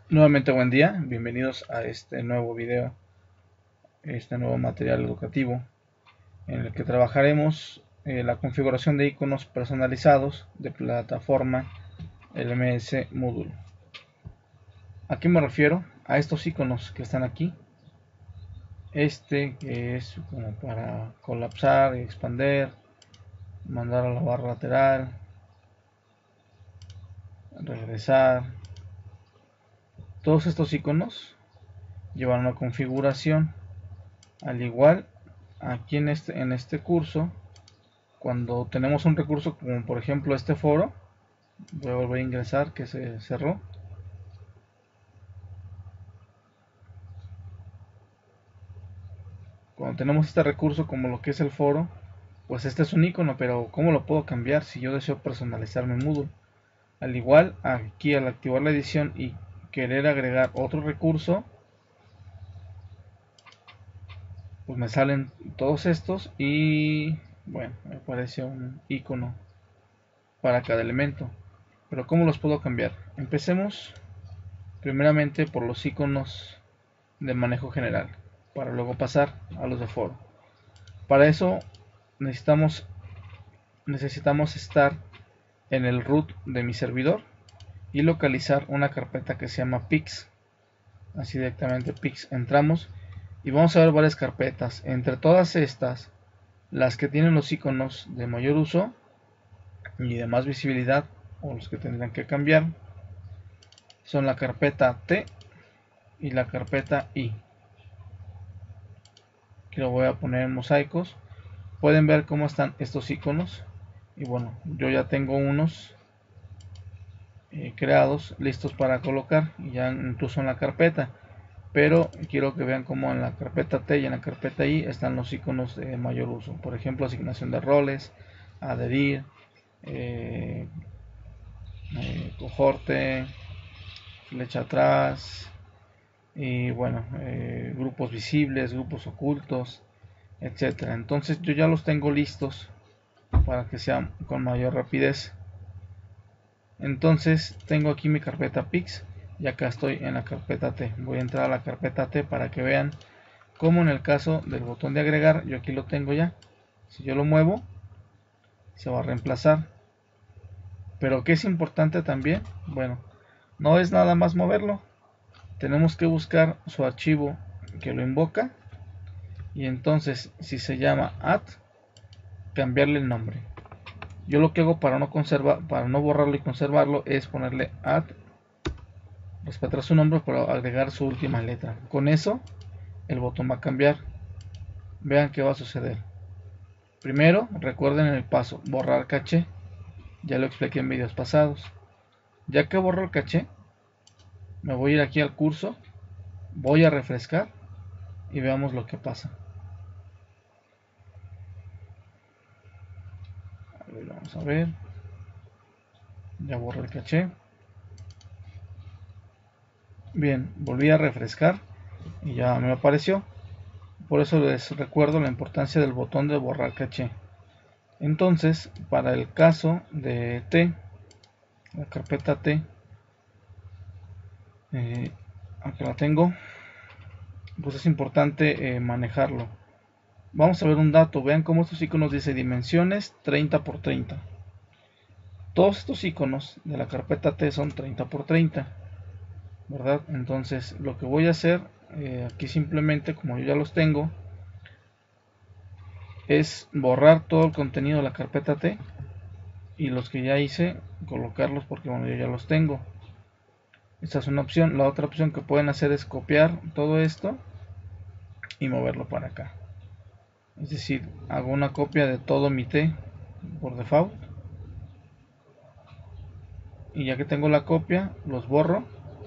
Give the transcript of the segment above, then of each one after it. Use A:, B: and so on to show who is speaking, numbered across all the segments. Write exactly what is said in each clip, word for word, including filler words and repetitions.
A: Nuevamente buen día, bienvenidos a este nuevo video, este nuevo material educativo en el que trabajaremos eh, la configuración de iconos personalizados de plataforma L M S Moodle. ¿A qué me refiero? A estos iconos que están aquí. Este que es como para colapsar, expander, mandar a la barra lateral, regresar. Todos estos iconos llevan una configuración. Al igual, aquí en este, en este curso, cuando tenemos un recurso como por ejemplo este foro, voy a volver a ingresar que se cerró. Cuando tenemos este recurso como lo que es el foro, pues este es un icono, pero ¿cómo lo puedo cambiar si yo deseo personalizar mi Moodle? Al igual, aquí al activar la edición y querer agregar otro recurso, pues me salen todos estos y bueno, me aparece un icono para cada elemento. Pero ¿cómo los puedo cambiar? Empecemos primeramente por los iconos de manejo general, para luego pasar a los de foro. Para eso necesitamos, necesitamos estar en el root de mi servidor y localizar una carpeta que se llama Pix. Así directamente Pix entramos y vamos a ver varias carpetas. Entre todas estas, las que tienen los iconos de mayor uso y de más visibilidad, o los que tendrán que cambiar, son la carpeta T y la carpeta I. Aquí lo voy a poner en mosaicos. Pueden ver cómo están estos iconos. Y bueno, yo ya tengo unos eh, creados, listos para colocar, ya incluso en la carpeta. Pero quiero que vean cómo en la carpeta T y en la carpeta I están los iconos de mayor uso. Por ejemplo, asignación de roles, adherir, eh, eh, cohorte, flecha atrás, y bueno, eh, grupos visibles, grupos ocultos, etcétera. Entonces yo ya los tengo listos para que sean con mayor rapidez. Entonces tengo aquí mi carpeta Pix y acá estoy en la carpeta T. Voy a entrar a la carpeta T para que vean cómo en el caso del botón de agregar, yo aquí lo tengo ya. Si yo lo muevo, se va a reemplazar. Pero ¿qué es importante también? Bueno, no es nada más moverlo. Tenemos que buscar su archivo que lo invoca. Y entonces, si se llama add, cambiarle el nombre. Yo lo que hago para no conservar, para no borrarlo y conservarlo es ponerle add, respetar su nombre, pero agregar su última letra. Con eso, el botón va a cambiar. Vean qué va a suceder. Primero, recuerden el paso, borrar caché. Ya lo expliqué en videos pasados. Ya que borro el caché, me voy a ir aquí al curso, voy a refrescar y veamos lo que pasa. A ver, vamos a ver. Ya borré el caché. Bien, volví a refrescar y ya me apareció. Por eso les recuerdo la importancia del botón de borrar caché. Entonces, para el caso de T, la carpeta T, eh, acá la tengo, pues es importante eh, manejarlo. Vamos a ver un dato, vean cómo estos iconos dice dimensiones treinta por treinta. Todos estos iconos de la carpeta T son treinta por treinta, ¿verdad? Entonces lo que voy a hacer eh, aquí simplemente, como yo ya los tengo, es borrar todo el contenido de la carpeta T y los que ya hice, colocarlos porque bueno, yo ya los tengo. Esta es una opción. La otra opción que pueden hacer es copiar todo esto y moverlo para acá. Es decir, hago una copia de todo mi T por default. Y ya que tengo la copia, los borro.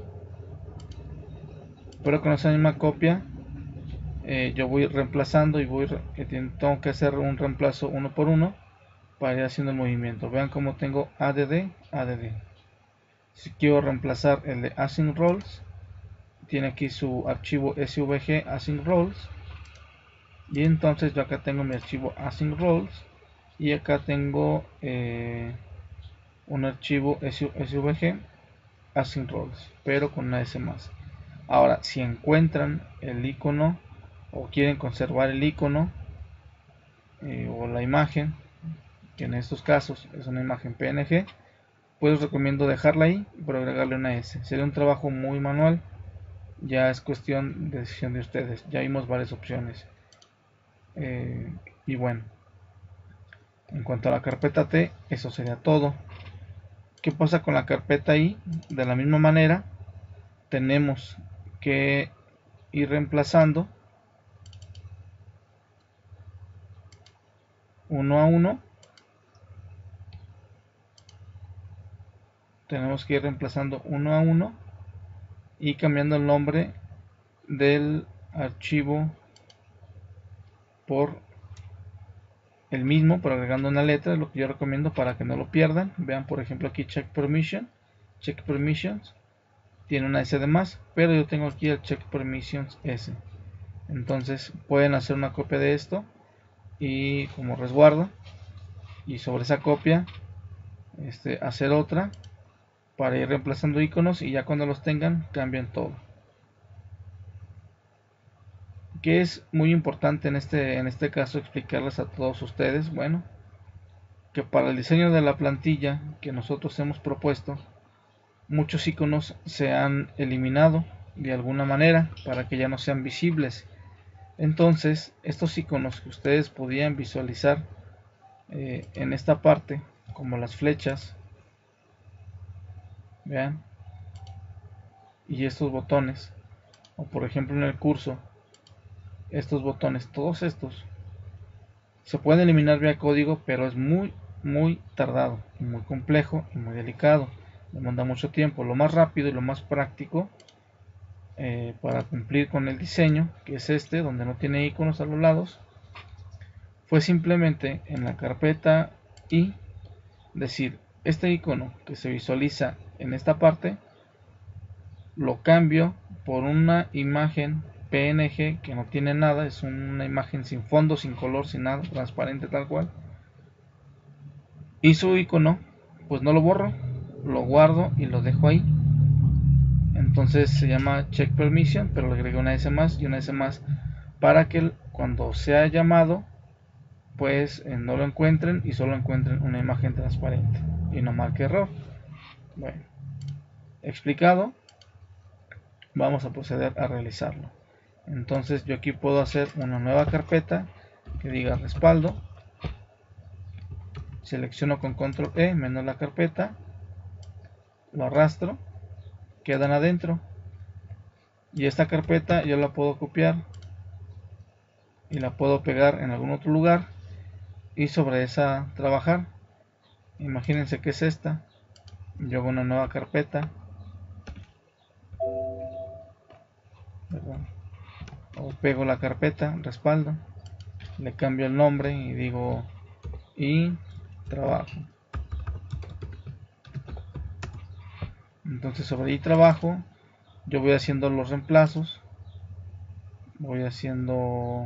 A: Pero con esa misma copia, eh, yo voy reemplazando y voy que tengo que hacer un reemplazo uno por uno para ir haciendo el movimiento. Vean cómo tengo add, add. Si quiero reemplazar el de async roles, tiene aquí su archivo svg async roles. Y entonces yo acá tengo mi archivo async roles y acá tengo eh, un archivo svg async roles, pero con una S más. Ahora, si encuentran el icono o quieren conservar el icono eh, o la imagen, que en estos casos es una imagen P N G, pues os recomiendo dejarla ahí, pero agregarle una S. Sería un trabajo muy manual, ya es cuestión de decisión de ustedes. Ya vimos varias opciones. Eh, y bueno, en cuanto a la carpeta T, eso sería todo. ¿Qué pasa con la carpeta I? De la misma manera, tenemos que ir reemplazando uno a uno. Tenemos que ir reemplazando uno a uno y cambiando el nombre del archivo por el mismo, pero agregando una letra, es lo que yo recomiendo para que no lo pierdan. Vean por ejemplo aquí check permission, check permissions tiene una S de más, pero yo tengo aquí el check permissions S. Entonces pueden hacer una copia de esto y como resguardo, y sobre esa copia este, hacer otra para ir reemplazando iconos, y ya cuando los tengan cambian todo. Que es muy importante en este, en este caso explicarles a todos ustedes, bueno, que para el diseño de la plantilla que nosotros hemos propuesto, muchos iconos se han eliminado de alguna manera para que ya no sean visibles. Entonces estos iconos que ustedes podían visualizar eh, en esta parte, como las flechas, vean, y estos botones, o por ejemplo en el curso, estos botones, todos estos se pueden eliminar vía código, pero es muy muy tardado, muy complejo y muy delicado, demanda mucho tiempo. Lo más rápido y lo más práctico eh, para cumplir con el diseño, que es este, donde no tiene iconos a los lados, fue simplemente en la carpeta y decir, este icono que se visualiza en esta parte lo cambio por una imagen P N G que no tiene nada, es una imagen sin fondo, sin color, sin nada, transparente tal cual, y su icono pues no lo borro, lo guardo y lo dejo ahí. Entonces se llama check permission, pero le agrego una S más y una S más para que cuando sea llamado pues eh, no lo encuentren y solo encuentren una imagen transparente y no marque error. Bueno, explicado, vamos a proceder a realizarlo. Entonces yo aquí puedo hacer una nueva carpeta que diga respaldo, selecciono con control E menos la carpeta, lo arrastro, quedan adentro, y esta carpeta yo la puedo copiar y la puedo pegar en algún otro lugar y sobre esa trabajar. Imagínense que es esta, yo hago una nueva carpeta, perdón, o pego la carpeta, respaldo, le cambio el nombre y digo y trabajo. Entonces sobre y trabajo yo voy haciendo los reemplazos, voy haciendo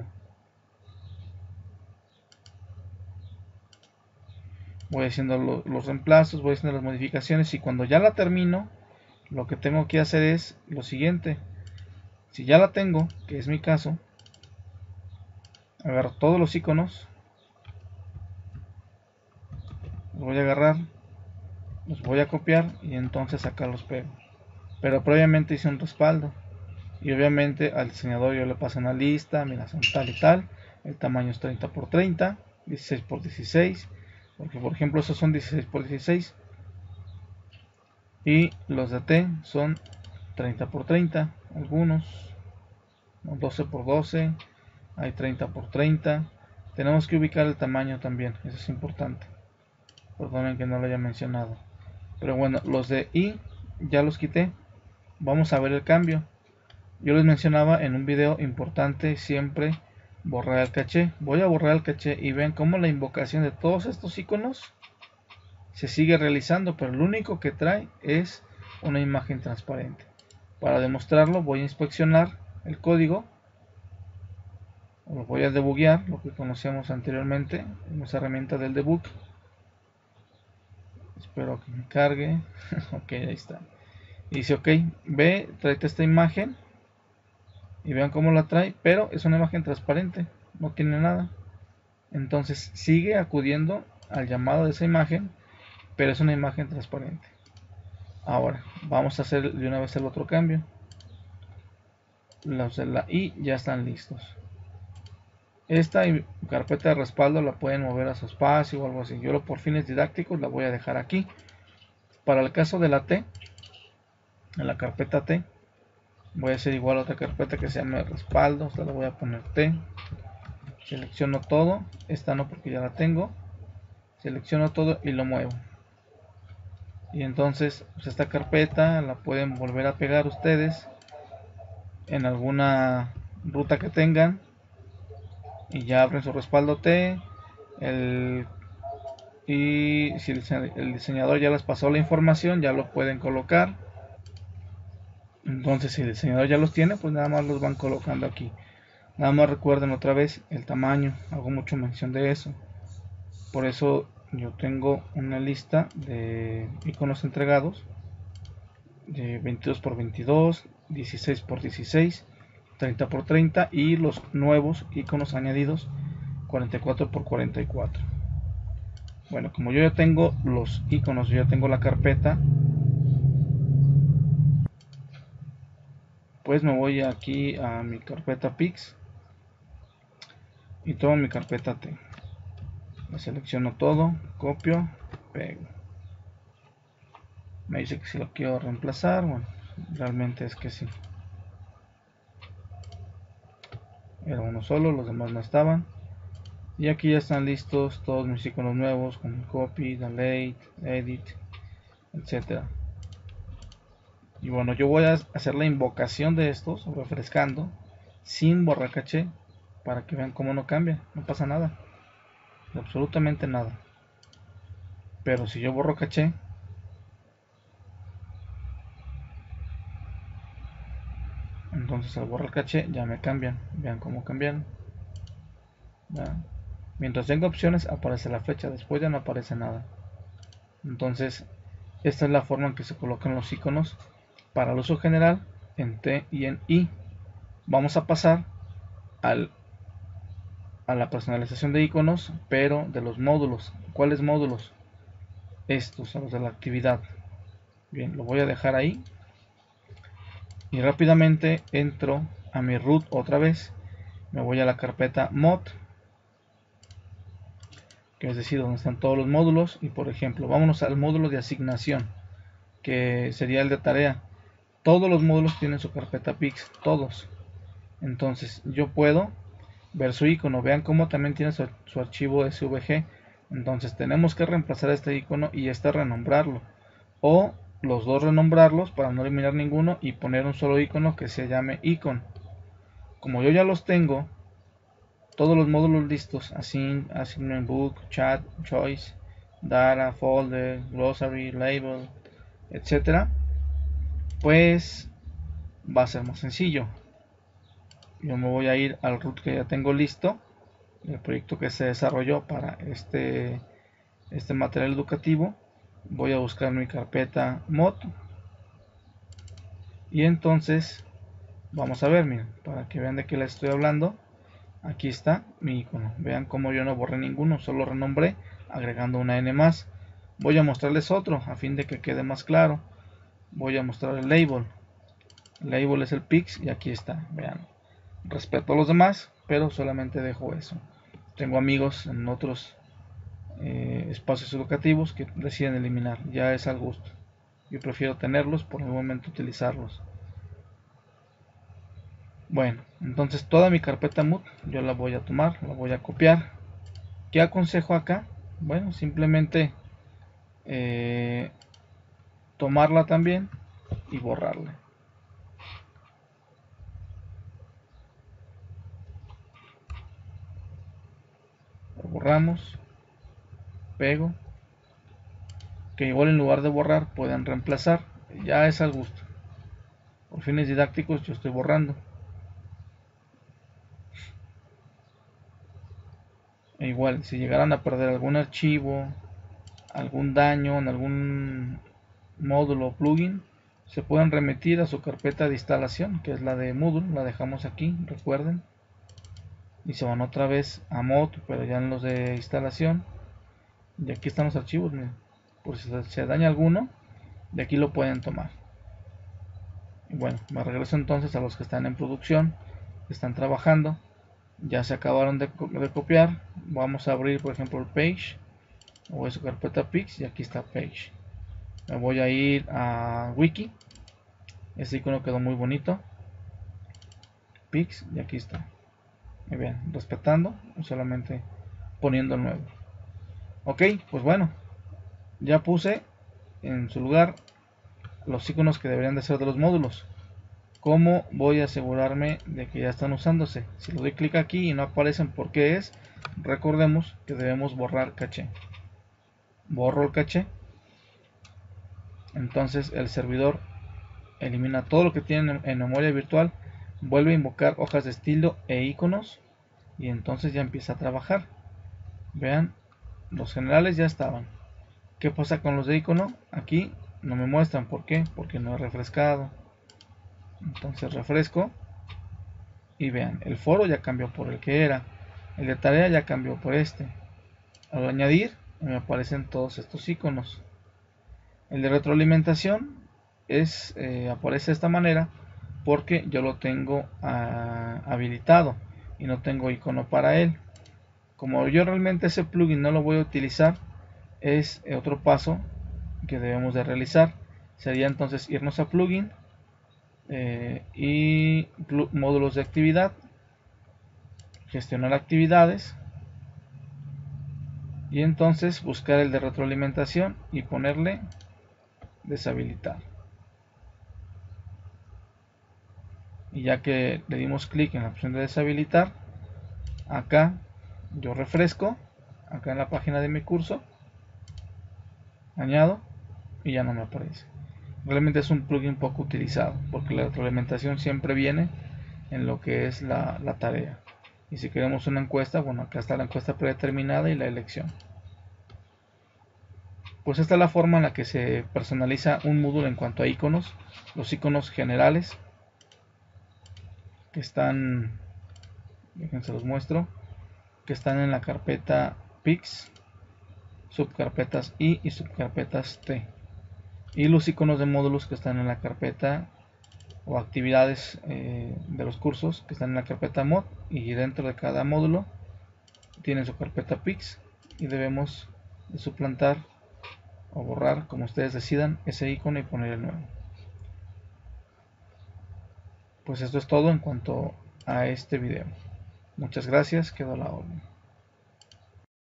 A: voy haciendo lo, los reemplazos, voy haciendo las modificaciones, y cuando ya la termino lo que tengo que hacer es lo siguiente. Si ya la tengo, que es mi caso, agarro todos los iconos, los voy a agarrar, los voy a copiar y entonces acá los pego. Pero previamente hice un respaldo y obviamente al diseñador yo le paso una lista, mira, son tal y tal, el tamaño es treinta por treinta, dieciséis por dieciséis, porque por ejemplo esos son dieciséis por dieciséis y los de T son treinta por treinta, algunos doce por doce, hay treinta por treinta. Tenemos que ubicar el tamaño también, eso es importante, perdonen que no lo haya mencionado. Pero bueno, los de I ya los quité. Vamos a ver el cambio. Yo les mencionaba en un video importante siempre borrar el caché. Voy a borrar el caché y ven cómo la invocación de todos estos iconos se sigue realizando, pero lo único que trae es una imagen transparente. Para demostrarlo voy a inspeccionar el código, lo voy a debuguear, lo que conocíamos anteriormente en esa herramienta del debug. Espero que me cargue. Ok, ahí está. y dice ok, ve, tráete esta imagen y vean cómo la trae, pero es una imagen transparente, no tiene nada. Entonces sigue acudiendo al llamado de esa imagen, pero es una imagen transparente. Ahora vamos a hacer de una vez el otro cambio. Los de la I ya están listos. Esta carpeta de respaldo la pueden mover a su espacio o algo así. Yo por fines didácticos la voy a dejar aquí. Para el caso de la T, en la carpeta T, voy a hacer igual otra carpeta que se llama respaldo. Esta la voy a poner T. Selecciono todo. Esta no, porque ya la tengo. Selecciono todo y lo muevo. Y entonces pues esta carpeta la pueden volver a pegar ustedes en alguna ruta que tengan. Y ya abren su respaldo T. El, y si el diseñador ya les pasó la información, ya lo pueden colocar. Entonces si el diseñador ya los tiene, pues nada más los van colocando aquí. Nada más recuerden otra vez el tamaño, hago mucho mención de eso. Por eso yo tengo una lista de iconos entregados de veintidós por veintidós, dieciséis por dieciséis, treinta por treinta y los nuevos iconos añadidos cuarenta y cuatro por cuarenta y cuatro. Bueno, como yo ya tengo los iconos, yo ya tengo la carpeta, pues me voy aquí a mi carpeta Pix y tomo mi carpeta T. La selecciono todo, copio, pego. Me dice que si lo quiero reemplazar, bueno, realmente es que sí. Era uno solo, los demás no estaban. Y aquí ya están listos todos mis iconos nuevos con copy, delete, edit, etcétera. Y bueno, yo voy a hacer la invocación de estos, refrescando, sin borrar caché, para que vean cómo no cambia, no pasa nada, absolutamente nada. Pero si yo borro caché, entonces al borrar caché ya me cambian. Vean cómo cambian. ¿Vean? Mientras tenga opciones aparece la flecha, después ya no aparece nada. Entonces esta es la forma en que se colocan los iconos para el uso general en T y en I. Vamos a pasar al, a la personalización de iconos, pero de los módulos. ¿Cuáles módulos? Estos son los de la actividad. Bien, lo voy a dejar ahí y rápidamente entro a mi root otra vez. Me voy a la carpeta mod, que es decir, donde están todos los módulos. Y por ejemplo, vámonos al módulo de asignación, que sería el de tarea. Todos los módulos tienen su carpeta Pix, todos. Entonces yo puedo ver su icono. Vean cómo también tiene su, su archivo S V G. Entonces tenemos que reemplazar este icono y este renombrarlo, o los dos renombrarlos para no eliminar ninguno y poner un solo icono que se llame icon. Como yo ya los tengo todos los módulos listos, assign, assignment book, chat, choice, data, folder, glossary, label, etcétera, pues va a ser más sencillo. Yo me voy a ir al root que ya tengo listo, el proyecto que se desarrolló para este, este material educativo. Voy a buscar mi carpeta mod y entonces vamos a ver, miren, para que vean de qué les estoy hablando. Aquí está mi icono. Vean cómo yo no borré ninguno, solo renombré agregando una N más. Voy a mostrarles otro a fin de que quede más claro. Voy a mostrar el label. El label es el Pix y aquí está. Vean, respeto a los demás, pero solamente dejo eso. Tengo amigos en otros eh, espacios educativos que deciden eliminar. Ya es al gusto. Yo prefiero tenerlos, por el momento utilizarlos. Bueno, entonces toda mi carpeta mood yo la voy a tomar, la voy a copiar. ¿Qué aconsejo acá? Bueno, simplemente eh, tomarla también y borrarla. Lo borramos, pego, que igual en lugar de borrar puedan reemplazar. Ya es al gusto. Por fines didácticos yo estoy borrando. E igual, si llegaran a perder algún archivo, algún daño en algún módulo o plugin, se pueden remitir a su carpeta de instalación, que es la de Moodle. La dejamos aquí, recuerden, y se van otra vez a mod, pero ya en los de instalación. Y aquí están los archivos, miren. Por si se daña alguno, de aquí lo pueden tomar. Y bueno, me regreso entonces a los que están en producción, que están trabajando. Ya se acabaron de, de copiar. Vamos a abrir, por ejemplo, el page, o su carpeta Pix, y aquí está page. Me voy a ir a wiki. Este icono quedó muy bonito, Pix, y aquí está. Muy bien, respetando, solamente poniendo el nuevo. Ok, pues bueno, ya puse en su lugar los iconos que deberían de ser de los módulos. ¿Cómo voy a asegurarme de que ya están usándose? Si le doy clic aquí y no aparecen, ¿por qué es? Recordemos que debemos borrar caché. Borro el caché. Entonces el servidor elimina todo lo que tiene en memoria virtual, vuelve a invocar hojas de estilo e iconos, y entonces ya empieza a trabajar. Vean, los generales ya estaban. ¿Qué pasa con los de icono? Aquí no me muestran. ¿Por qué? Porque no he refrescado. Entonces refresco y vean, el foro ya cambió por el que era, el de tarea ya cambió por este. Al añadir me aparecen todos estos iconos. El de retroalimentación es eh, aparece de esta manera porque yo lo tengo ah, habilitado y no tengo icono para él. Como yo realmente ese plugin no lo voy a utilizar, es otro paso que debemos de realizar. Sería entonces irnos a plugin eh, y módulos de actividad, gestionar actividades, y entonces buscar el de retroalimentación y ponerle deshabilitar. Y ya que le dimos clic en la opción de deshabilitar, acá yo refresco, acá en la página de mi curso, añado y ya no me aparece. Realmente es un plugin poco utilizado porque la retroalimentación siempre viene en lo que es la, la tarea. Y si queremos una encuesta, bueno, acá está la encuesta predeterminada y la elección. Pues esta es la forma en la que se personaliza un módulo en cuanto a iconos. Los iconos generales que están, déjense los muestro, que están en la carpeta Pix, subcarpetas I y subcarpetas T. Y los iconos de módulos que están en la carpeta o actividades eh, de los cursos que están en la carpeta mod, y dentro de cada módulo tienen su carpeta Pix, y debemos de suplantar o borrar, como ustedes decidan, ese icono y poner el nuevo. Pues esto es todo en cuanto a este video. Muchas gracias, quedo a la orden.